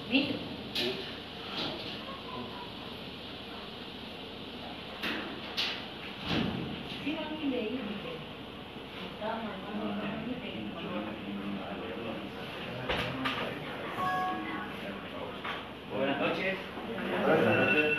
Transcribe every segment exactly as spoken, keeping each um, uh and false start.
¿Listo? Sí, no, ni leí, dice. Estábamos armando un Buenas noches. Buenas noches.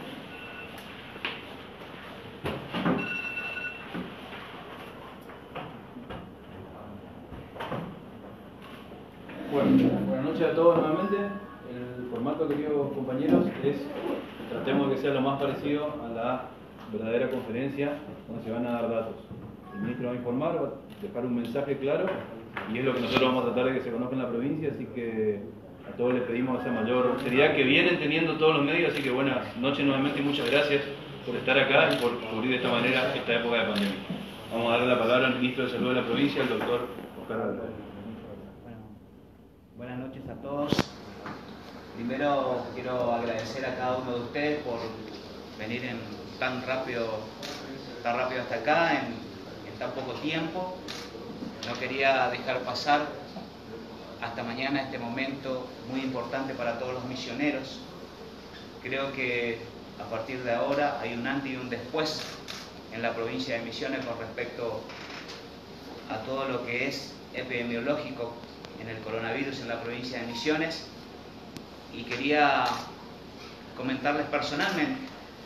Bueno, buenas noches a todos nuevamente. El formato, queridos compañeros, es tratemos de que sea lo más parecido a la verdadera conferencia donde se van a dar datos. El ministro va a informar, va a dejar un mensaje claro y es lo que nosotros vamos a tratar de que se conozca en la provincia, así que a todos les pedimos esa mayor seriedad que vienen teniendo todos los medios, así que buenas noches nuevamente y muchas gracias por estar acá y por cubrir de esta manera esta época de pandemia. Vamos a darle la palabra al ministro de Salud de la provincia, el doctor Oscar Álvarez. Bueno, buenas noches a todos. Primero quiero agradecer a cada uno de ustedes por venir en tan rápido, tan rápido hasta acá, en, en tan poco tiempo. No quería dejar pasar hasta mañana este momento muy importante para todos los misioneros. Creo que a partir de ahora hay un antes y un después en la provincia de Misiones con respecto a todo lo que es epidemiológico en el coronavirus en la provincia de Misiones, y quería comentarles personalmente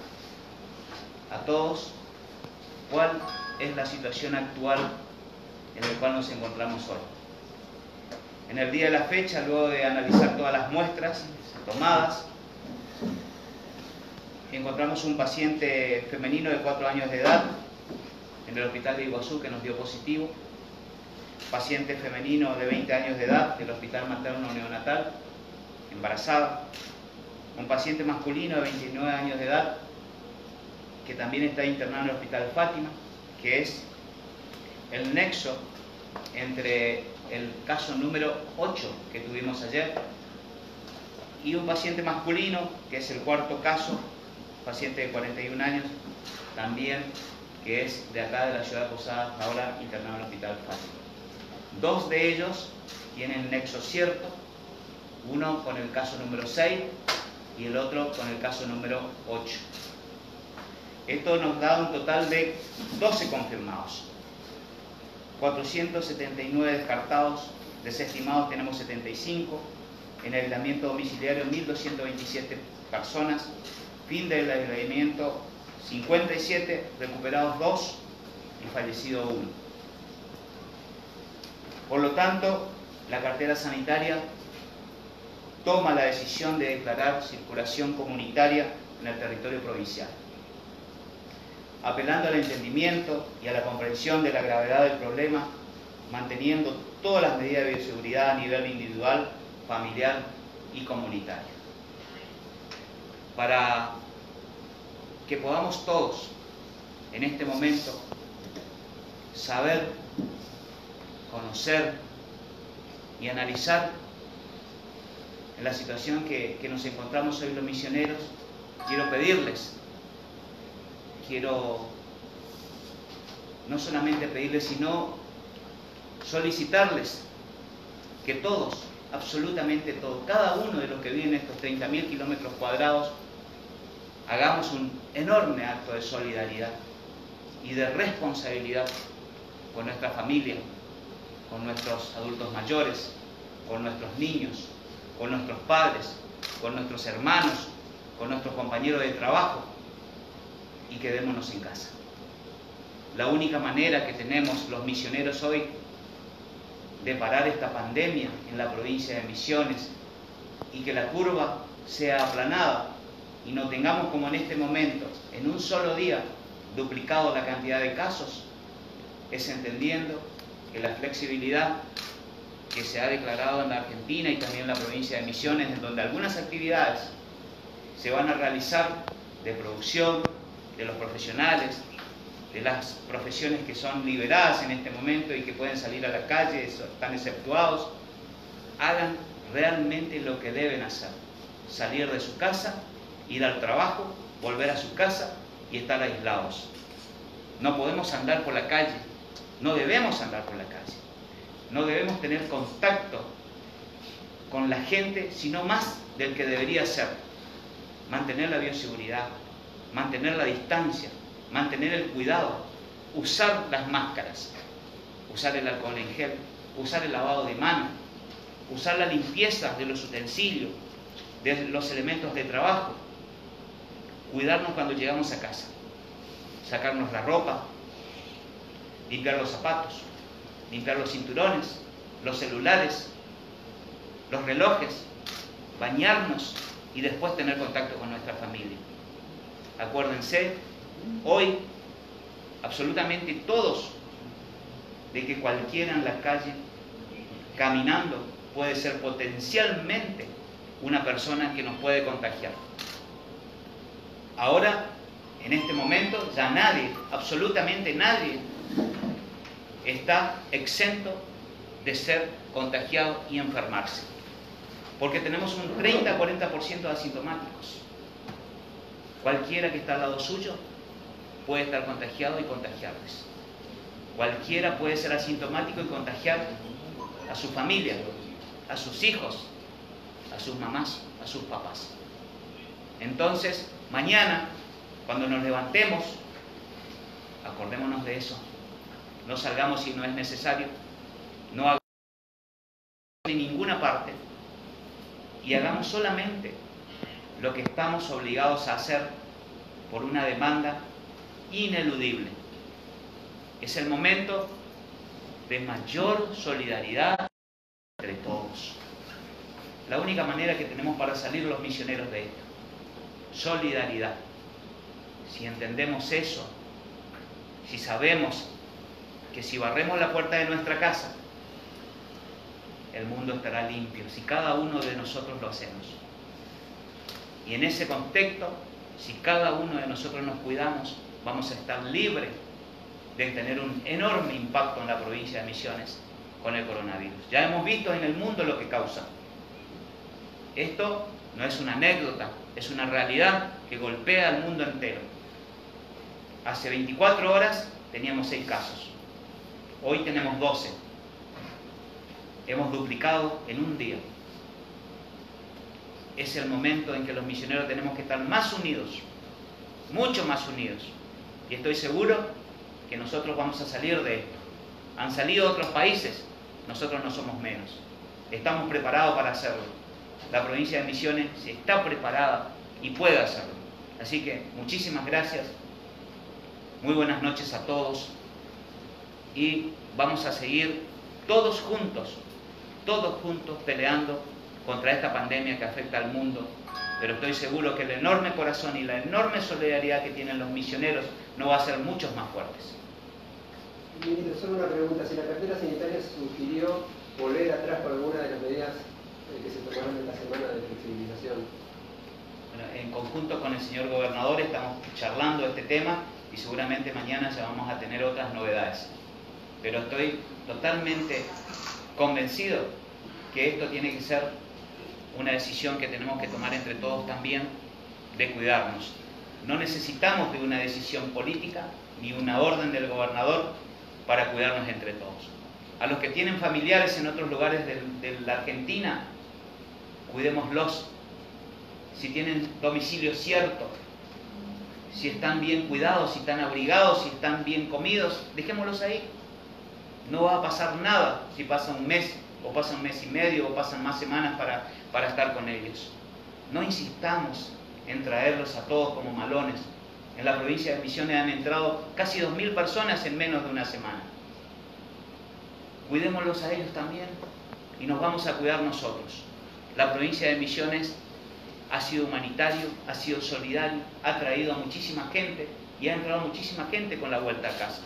a todos cuál es la situación actual en la cual nos encontramos hoy. En el día de la fecha, luego de analizar todas las muestras tomadas, encontramos un paciente femenino de cuatro años de edad en el hospital de Iguazú que nos dio positivo, paciente femenino de veinte años de edad del hospital materno neonatal, embarazada, un paciente masculino de veintinueve años de edad que también está internado en el hospital Fátima, que es el nexo entre el caso número ocho que tuvimos ayer y un paciente masculino que es el cuarto caso, paciente de cuarenta y un años también, que es de acá de la ciudad de Posadas, ahora internado en el hospital Fátima. Dos de ellos tienen nexo cierto, uno con el caso número seis y el otro con el caso número ocho. Esto nos da un total de doce confirmados, cuatrocientos setenta y nueve descartados, desestimados tenemos setenta y cinco, en aislamiento domiciliario mil doscientas veintisiete personas, fin del aislamiento cincuenta y siete, recuperados dos y fallecido uno. Por lo tanto, la cartera sanitaria toma la decisión de declarar circulación comunitaria en el territorio provincial, apelando al entendimiento y a la comprensión de la gravedad del problema, manteniendo todas las medidas de bioseguridad a nivel individual, familiar y comunitario. Para que podamos todos, en este momento, saber, conocer y analizar en la situación que, que nos encontramos hoy los misioneros, quiero pedirles, quiero no solamente pedirles, sino solicitarles que todos, absolutamente todos, cada uno de los que viven en estos treinta mil kilómetros cuadrados, hagamos un enorme acto de solidaridad y de responsabilidad con nuestra familia, con nuestros adultos mayores, con nuestros niños, con nuestros padres, con nuestros hermanos, con nuestros compañeros de trabajo, y quedémonos en casa. La única manera que tenemos los misioneros hoy de parar esta pandemia en la provincia de Misiones y que la curva sea aplanada y no tengamos como en este momento, en un solo día, duplicado la cantidad de casos, es entendiendo que la flexibilidad que se ha declarado en la Argentina y también en la provincia de Misiones, en donde algunas actividades se van a realizar de producción, de los profesionales, de las profesiones que son liberadas en este momento y que pueden salir a la calle, están exceptuados, hagan realmente lo que deben hacer: salir de su casa, ir al trabajo, volver a su casa y estar aislados. No podemos andar por la calle, no debemos andar por la calle, no debemos tener contacto con la gente, sino más del que debería ser. Mantener la bioseguridad, mantener la distancia, mantener el cuidado, usar las máscaras, usar el alcohol en gel, usar el lavado de manos, usar la limpieza de los utensilios, de los elementos de trabajo, cuidarnos cuando llegamos a casa, sacarnos la ropa, limpiar los zapatos, limpiar los cinturones, los celulares, los relojes, bañarnos y después tener contacto con nuestra familia. Acuérdense, hoy, absolutamente todos, de que cualquiera en la calle, caminando, puede ser potencialmente una persona que nos puede contagiar. Ahora, en este momento, ya nadie, absolutamente nadie, está exento de ser contagiado y enfermarse. Porque tenemos un treinta a cuarenta por ciento de asintomáticos. Cualquiera que está al lado suyo puede estar contagiado y contagiarles. Cualquiera puede ser asintomático y contagiar a su familia, a sus hijos, a sus mamás, a sus papás. Entonces, mañana, cuando nos levantemos, acordémonos de eso. No salgamos si no es necesario, no hagamos en ninguna parte y hagamos solamente lo que estamos obligados a hacer por una demanda ineludible. Es el momento de mayor solidaridad entre todos. La única manera que tenemos para salir los misioneros de esto, solidaridad. Si entendemos eso, si sabemos que si barremos la puerta de nuestra casa, el mundo estará limpio, si cada uno de nosotros lo hacemos. Y en ese contexto, si cada uno de nosotros nos cuidamos, vamos a estar libres de tener un enorme impacto en la provincia de Misiones con el coronavirus. Ya hemos visto en el mundo lo que causa. Esto no es una anécdota, es una realidad que golpea al mundo entero. Hace veinticuatro horas teníamos seis casos. Hoy tenemos doce. Hemos duplicado en un día. Es el momento en que los misioneros tenemos que estar más unidos, mucho más unidos. Y estoy seguro que nosotros vamos a salir de esto. Han salido otros países, nosotros no somos menos. Estamos preparados para hacerlo. La provincia de Misiones está preparada y puede hacerlo. Así que muchísimas gracias. Muy buenas noches a todos. Y vamos a seguir todos juntos, todos juntos peleando contra esta pandemia que afecta al mundo. Pero estoy seguro que el enorme corazón y la enorme solidaridad que tienen los misioneros nos va a hacer muchos más fuertes. Ministro, solo una pregunta. Si la cartera sanitaria sugirió volver atrás con alguna de las medidas eh, que se tomaron en la semana de flexibilización. Bueno, en conjunto con el señor gobernador estamos charlando este tema y seguramente mañana ya vamos a tener otras novedades. Pero estoy totalmente convencido que esto tiene que ser una decisión que tenemos que tomar entre todos también, de cuidarnos. No necesitamos de una decisión política ni una orden del gobernador para cuidarnos entre todos. A los que tienen familiares en otros lugares de, de la Argentina, cuidémoslos. Si tienen domicilio cierto, si están bien cuidados, si están abrigados, si están bien comidos, dejémoslos ahí. No va a pasar nada si pasa un mes, o pasa un mes y medio, o pasan más semanas para, para estar con ellos. No insistamos en traerlos a todos como malones. En la provincia de Misiones han entrado casi dos mil personas en menos de una semana. Cuidémoslos a ellos también y nos vamos a cuidar nosotros. La provincia de Misiones ha sido humanitario, ha sido solidario, ha traído a muchísima gente y ha entrado muchísima gente con la vuelta a casa.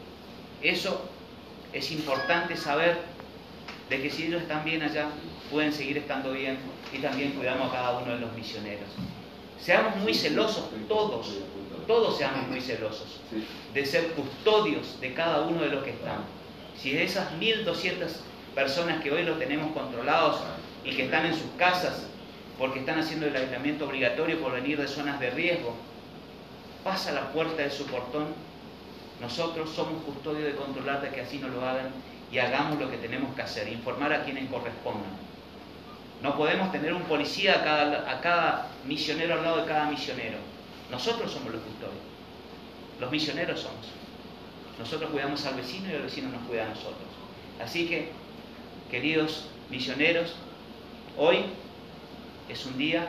Eso es importante saber, de que si ellos están bien allá, pueden seguir estando bien y también cuidamos a cada uno de los misioneros. Seamos muy celosos todos, todos seamos muy celosos de ser custodios de cada uno de los que están. Si de esas mil doscientas personas que hoy lo tenemos controlados y que están en sus casas porque están haciendo el aislamiento obligatorio por venir de zonas de riesgo, pasa la puerta de su portón, nosotros somos custodios de controlar de que así no lo hagan y hagamos lo que tenemos que hacer, informar a quienes correspondan. No podemos tener un policía a cada, a cada misionero al lado de cada misionero. Nosotros somos los custodios. Los misioneros somos. Nosotros cuidamos al vecino y el vecino nos cuida a nosotros. Así que, queridos misioneros, hoy es un día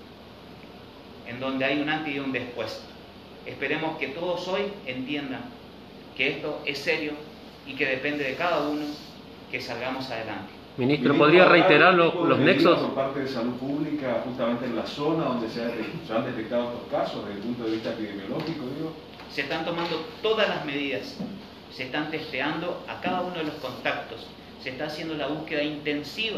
en donde hay un antes y un después. Esperemos que todos hoy entiendan que esto es serio y que depende de cada uno que salgamos adelante. Ministro, ¿podría reiterar los, los nexos? Por parte de salud pública, justamente en la zona donde se, ha, se han detectado estos casos, desde el punto de vista epidemiológico, digo. Se están tomando todas las medidas, se están testeando a cada uno de los contactos, se está haciendo la búsqueda intensiva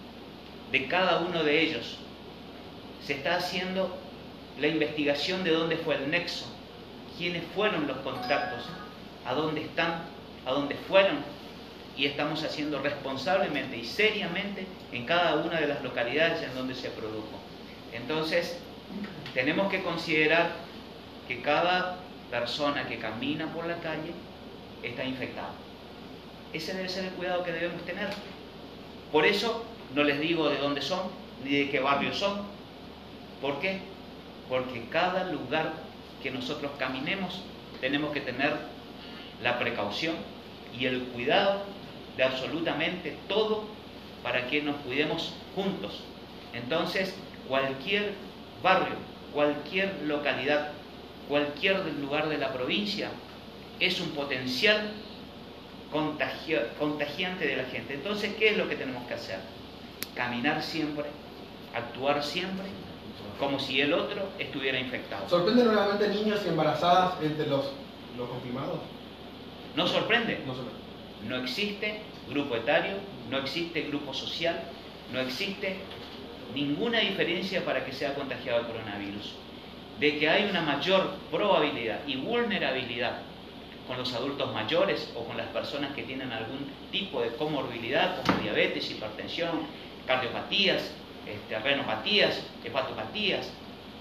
de cada uno de ellos, se está haciendo la investigación de dónde fue el nexo, quiénes fueron los contactos, a dónde están, a dónde fueron, y estamos haciendo responsablemente y seriamente en cada una de las localidades en donde se produjo. Entonces, tenemos que considerar que cada persona que camina por la calle está infectada. Ese debe ser el cuidado que debemos tener. Por eso no les digo de dónde son, ni de qué barrio son. ¿Por qué? Porque cada lugar que nosotros caminemos tenemos que tener la precaución y el cuidado de absolutamente todo para que nos cuidemos juntos. Entonces, cualquier barrio, cualquier localidad, cualquier lugar de la provincia es un potencial contagio, contagiante de la gente. Entonces, ¿qué es lo que tenemos que hacer? Caminar siempre, actuar siempre, como si el otro estuviera infectado. ¿Sorprenden nuevamente niños y embarazadas entre los, los confirmados? ¿No sorprende? No sorprende. No existe grupo etario, no existe grupo social, no existe ninguna diferencia para que sea contagiado el coronavirus. De que hay una mayor probabilidad y vulnerabilidad con los adultos mayores o con las personas que tienen algún tipo de comorbilidad como diabetes, hipertensión, cardiopatías, este, renopatías, hepatopatías.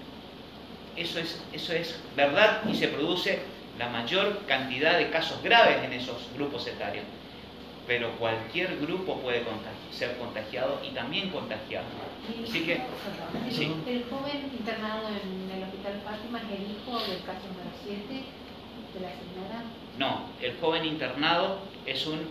Eso es, eso es verdad y se produce la mayor cantidad de casos graves en esos grupos etarios. Pero cualquier grupo puede contagi- ser contagiado y también contagiado. Así que, sí. El joven internado en el Hospital Fátima es el hijo del caso número siete de la señora. No, el joven internado es un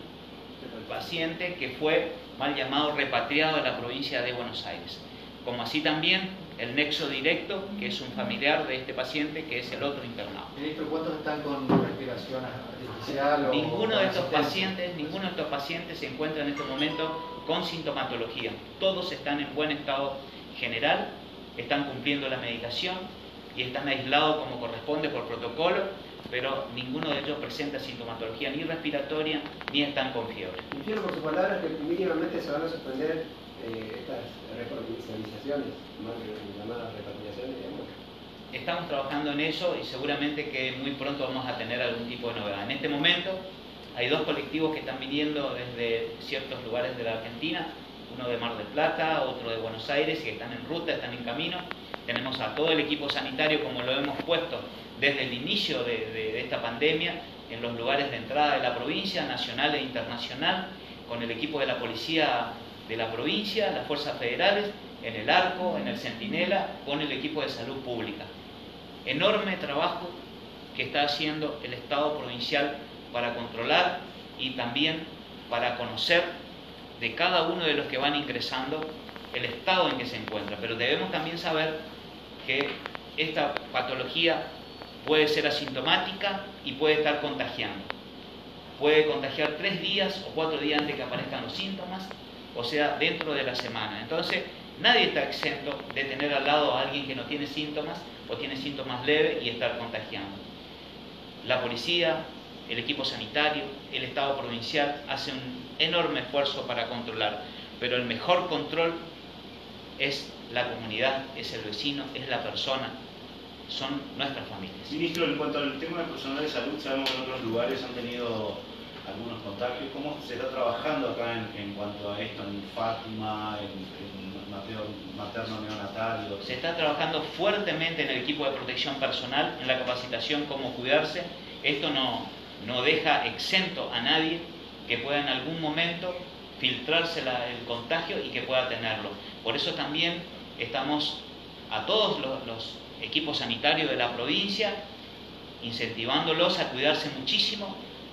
paciente que fue mal llamado repatriado a la provincia de Buenos Aires. Como así también el nexo directo, que es un familiar de este paciente, que es el otro internado. Ministro, ¿cuántos están con respiración artificial? O Ninguno de estos asistencia? pacientes, ninguno de estos pacientes se encuentra en este momento con sintomatología. Todos están en buen estado general, están cumpliendo la medicación y están aislados como corresponde por protocolo, pero ninguno de ellos presenta sintomatología ni respiratoria ni están con fiebre. Infiero por sus palabras que mínimamente se van a suspender eh, estas repatrializaciones, más llamadas repatriaciones, digamos. Estamos trabajando en eso y seguramente que muy pronto vamos a tener algún tipo de novedad. En este momento hay dos colectivos que están viniendo desde ciertos lugares de la Argentina, uno de Mar del Plata, otro de Buenos Aires, y que están en ruta, están en camino. Tenemos a todo el equipo sanitario, como lo hemos puesto desde el inicio de, de, de esta pandemia, en los lugares de entrada de la provincia, nacional e internacional, con el equipo de la policía de la provincia, las fuerzas federales, en el Arco, en el Centinela, con el equipo de salud pública. Enorme trabajo que está haciendo el Estado provincial para controlar y también para conocer de cada uno de los que van ingresando el estado en que se encuentra. Pero debemos también saber que esta patología puede ser asintomática y puede estar contagiando. Puede contagiar tres días o cuatro días antes que aparezcan los síntomas, o sea, dentro de la semana. Entonces, nadie está exento de tener al lado a alguien que no tiene síntomas o tiene síntomas leves y estar contagiando. La policía, el equipo sanitario, el Estado provincial hace un enorme esfuerzo para controlar, pero el mejor control es la comunidad, es el vecino, es la persona, son nuestras familias. Ministro, en cuanto al tema del personal de salud, sabemos que en otros lugares han tenido algunos contagios. ¿Cómo se está trabajando acá en, en cuanto a esto, en Fátima, en, en mateo, materno neonatal? Se está trabajando fuertemente en el equipo de protección personal, en la capacitación cómo cuidarse. Esto no, no deja exento a nadie que pueda en algún momento filtrarse la, el contagio y que pueda tenerlo. Por eso también estamos a todos los, los equipos sanitarios de la provincia incentivándolos a cuidarse muchísimo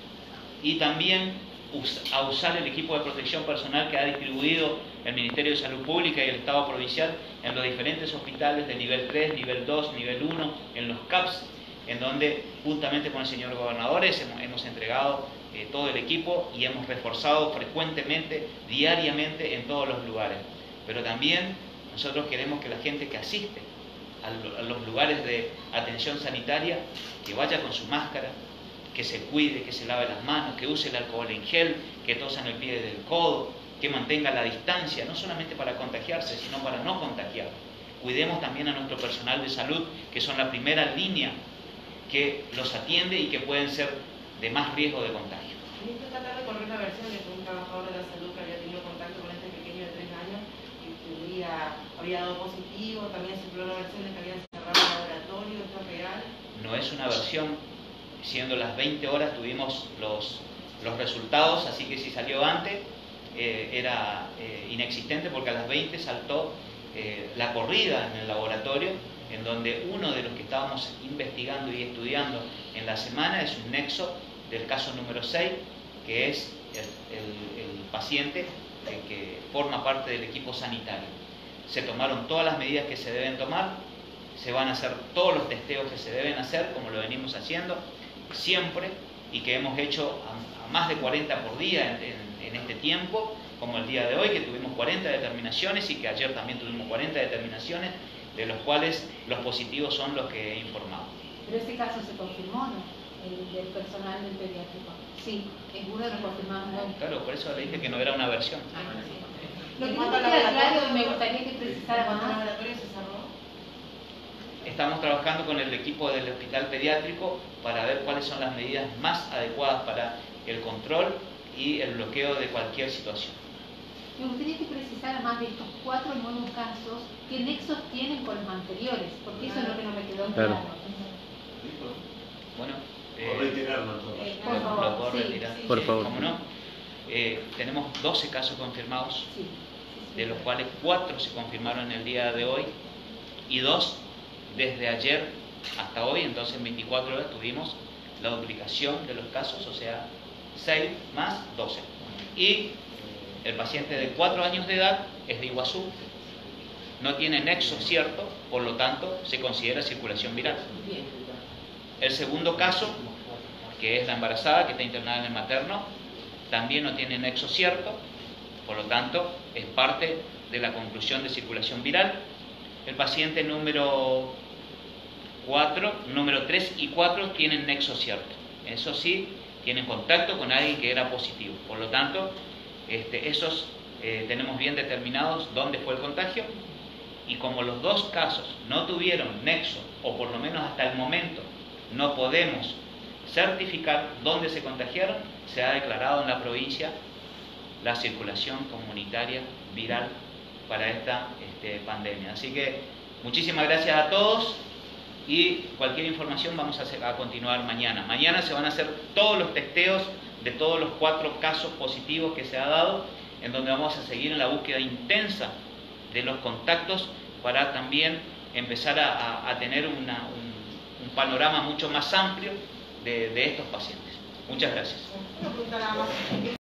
y también a usar el equipo de protección personal que ha distribuido el Ministerio de Salud Pública y el Estado provincial en los diferentes hospitales de nivel tres, nivel dos, nivel uno, en los C A Ps, en donde juntamente con el señor gobernador hemos, hemos entregado eh, todo el equipo y hemos reforzado frecuentemente, diariamente en todos los lugares. Pero también nosotros queremos que la gente que asiste a, a los lugares de atención sanitaria, que vaya con su máscara, que se cuide, que se lave las manos, que use el alcohol en gel, que tosa en el pie del codo, que mantenga la distancia, no solamente para contagiarse, sino para no contagiar. Cuidemos también a nuestro personal de salud, que son la primera línea que los atiende y que pueden ser de más riesgo de contagio. Ministro, esta tarde corrió una versión de que un trabajador de la salud que había tenido contacto con este pequeño de tres años y que había, había dado positivo, también circuló una versión de que habían cerrado el laboratorio, ¿esto es real? No es una versión, siendo las veinte horas tuvimos los, los resultados, así que si salió antes eh, era eh, inexistente, porque a las veinte saltó eh, la corrida en el laboratorio, en donde uno de los que estábamos investigando y estudiando en la semana es un nexo del caso número seis, que es el, el, el paciente que, que forma parte del equipo sanitario. Se tomaron todas las medidas que se deben tomar, se van a hacer todos los testeos que se deben hacer, como lo venimos haciendo siempre, y que hemos hecho a, a más de cuarenta por día en, en, en este tiempo, como el día de hoy, que tuvimos cuarenta determinaciones y que ayer también tuvimos cuarenta determinaciones, de los cuales los positivos son los que he informado. Pero este caso se confirmó, ¿no? El del personal del pediátrico. Sí, es uno de los confirmados. ¿No? Claro, por eso le dije que no era una versión. Ah, sí. Lo que no me queda claro y me gustaría que precisara más. ¿El laboratorio se cerró? Estamos trabajando con el equipo del hospital pediátrico para ver cuáles son las medidas más adecuadas para el control y el bloqueo de cualquier situación. Me gustaría que precisara más de estos cuatro nuevos casos, qué nexos tienen con los anteriores, porque eso es lo que no me quedó claro. Claro. Bueno, eh, Por reiterarlo todo. Eh, lo, por favor, lo puedo sí, retirar. sí, Por sí. favor. ¿Cómo no? Eh, tenemos doce casos confirmados, Sí, sí, sí. de los cuales cuatro se confirmaron el día de hoy y dos desde ayer hasta hoy. Entonces en veinticuatro horas tuvimos la duplicación de los casos, o sea, seis más doce. Y el paciente de cuatro años de edad es de Iguazú, no tiene nexo cierto, por lo tanto se considera circulación viral. Bien. El segundo caso, que es la embarazada que está internada en el materno, también no tiene nexo cierto, por lo tanto es parte de la conclusión de circulación viral. El paciente número cuatro, número tres y cuatro tienen nexo cierto. Eso sí, tienen contacto con alguien que era positivo. Por lo tanto, este, esos eh, tenemos bien determinados dónde fue el contagio, y como los dos casos no tuvieron nexo, o por lo menos hasta el momento no podemos certificar dónde se contagiaron, se ha declarado en la provincia la circulación comunitaria viral para esta este, pandemia. Así que muchísimas gracias a todos, y cualquier información vamos a, hacer, a continuar mañana. Mañana se van a hacer todos los testeos de todos los cuatro casos positivos que se ha dado, en donde vamos a seguir en la búsqueda intensa de los contactos para también empezar a, a, a tener una, un, un panorama mucho más amplio de, de estos pacientes. Muchas gracias. Una pregunta nada más.